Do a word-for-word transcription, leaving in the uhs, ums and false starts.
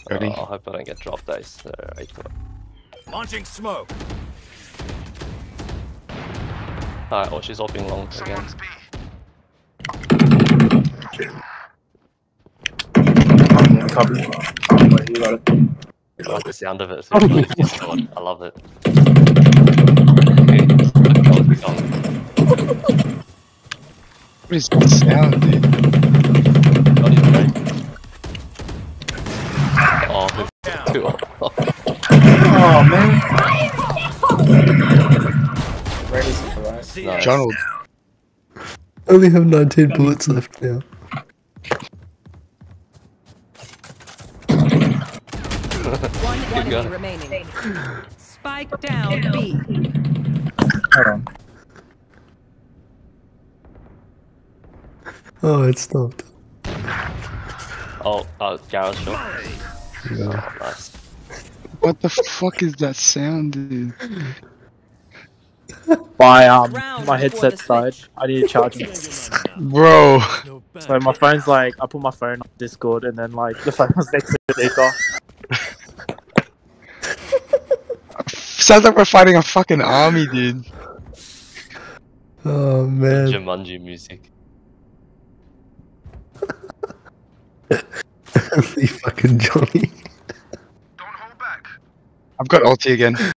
Ready? Uh, I hope I don't get drop dice. So I thought. Launching smoke. Alright, oh, she's opening long again. Cover. I like the sound of it. It's really nice. I love it. Okay, that was the song. What is that sound, dude? Not even right. Oh, it's too old. Oh man. Ready for that. Nice. Donald. I only have nineteen bullets left now. One enemy remaining. Spike down B. Hold on. Oh, it stopped. Oh, uh, Gareth's shot. Yeah. Oh, nice. What the fuck is that sound, dude? My um, Round my before headset the died. switch. I need to charge it. Bro. So my phone's like, I put my phone on Discord, and then like the phone was next to the speaker. Sounds like we're fighting a fucking army, dude. Oh man. Jumanji music. Only fucking Johnny. I've got ulti again.